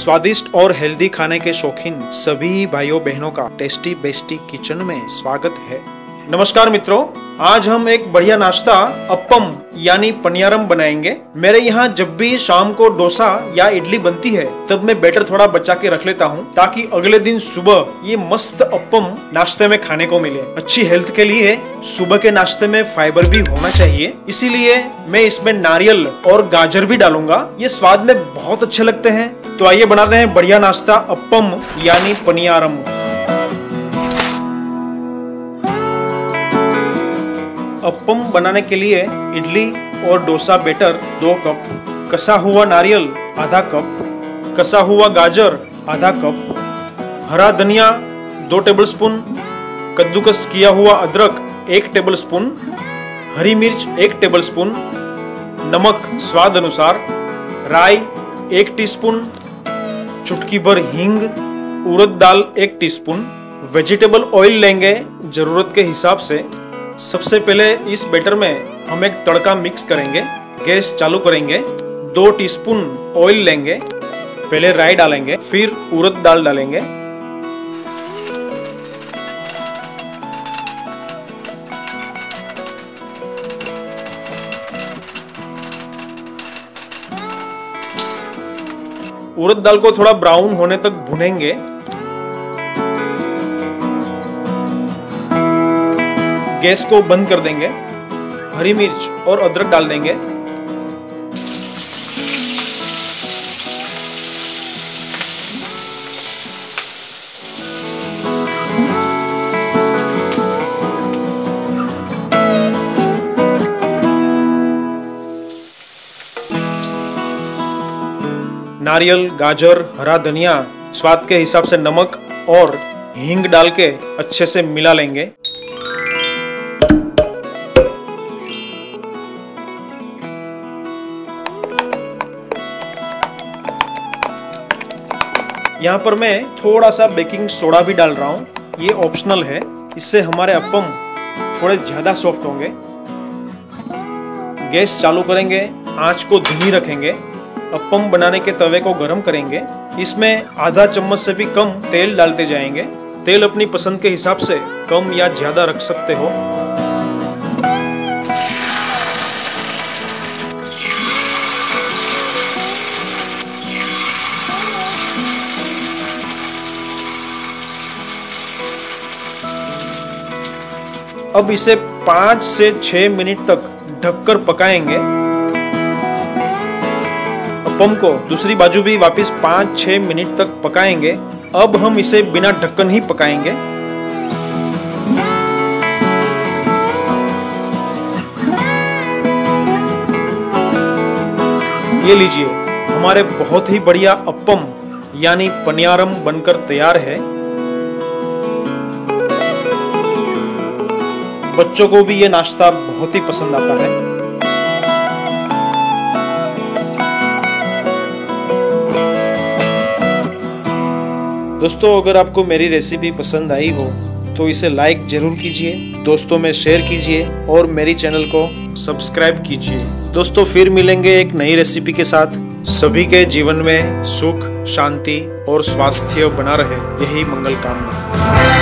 स्वादिष्ट और हेल्दी खाने के शौकीन सभी भाइयों बहनों का टेस्टी बेस्टी किचन में स्वागत है। नमस्कार मित्रों, आज हम एक बढ़िया नाश्ता अप्पम यानी पनियारम बनाएंगे। मेरे यहाँ जब भी शाम को डोसा या इडली बनती है तब मैं बैटर थोड़ा बचा के रख लेता हूँ ताकि अगले दिन सुबह ये मस्त अप्पम नाश्ते में खाने को मिले। अच्छी हेल्थ के लिए सुबह के नाश्ते में फाइबर भी होना चाहिए, इसीलिए मैं इसमें नारियल और गाजर भी डालूंगा। ये स्वाद में बहुत अच्छे लगते हैं। तो आइए बनाते हैं बढ़िया नाश्ता अप्पम यानी पनियारम। अप्पम बनाने के लिए इडली और डोसा बैटर 2 कप, कसा हुआ नारियल आधा कप, कसा हुआ गाजर आधा कप, हरा धनिया 2 टेबलस्पून, कद्दूकस किया हुआ अदरक 1 टेबलस्पून, हरी मिर्च 1 टेबलस्पून, नमक स्वाद अनुसार, राई 1 टीस्पून, चुटकी भर हींग, उड़द दाल 1 टीस्पून, वेजिटेबल ऑयल लेंगे जरूरत के हिसाब से। सबसे पहले इस बैटर में हम एक तड़का मिक्स करेंगे। गैस चालू करेंगे, 2 टीस्पून ऑयल लेंगे, पहले राई डालेंगे, फिर उड़द दाल डालेंगे, उड़द दाल को थोड़ा ब्राउन होने तक भुनेंगे। गैस को बंद कर देंगे, हरी मिर्च और अदरक डाल देंगे, नारियल, गाजर, हरा धनिया, स्वाद के हिसाब से नमक और हींग डाल के अच्छे से मिला लेंगे। यहाँ पर मैं थोड़ा सा बेकिंग सोडा भी डाल रहा हूँ, ये ऑप्शनल है, इससे हमारे अप्पम थोड़े ज्यादा सॉफ्ट होंगे। गैस चालू करेंगे, आंच को धीमी रखेंगे, अप्पम बनाने के तवे को गरम करेंगे। इसमें आधा चम्मच से भी कम तेल डालते जाएंगे। तेल अपनी पसंद के हिसाब से कम या ज्यादा रख सकते हो। अब इसे 5 से 6 मिनट तक ढककर पकाएंगे। अप्पम को दूसरी बाजू भी वापस 5-6 मिनट तक पकाएंगे। अब हम इसे बिना ढक्कन ही पकाएंगे। ये लीजिए, हमारे बहुत ही बढ़िया अप्पम यानी पनियारम बनकर तैयार है। बच्चों को भी ये नाश्ता बहुत ही पसंद आता है। दोस्तों, अगर आपको मेरी रेसिपी पसंद आई हो तो इसे लाइक जरूर कीजिए, दोस्तों में शेयर कीजिए और मेरी चैनल को सब्सक्राइब कीजिए। दोस्तों, फिर मिलेंगे एक नई रेसिपी के साथ। सभी के जीवन में सुख, शांति और स्वास्थ्य बना रहे, यही मंगल कामना।